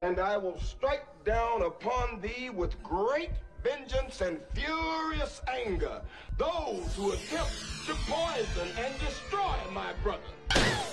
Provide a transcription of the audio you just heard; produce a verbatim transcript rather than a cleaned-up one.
And I will strike down upon thee with great vengeance and furious anger those who attempt to poison and destroy my brother.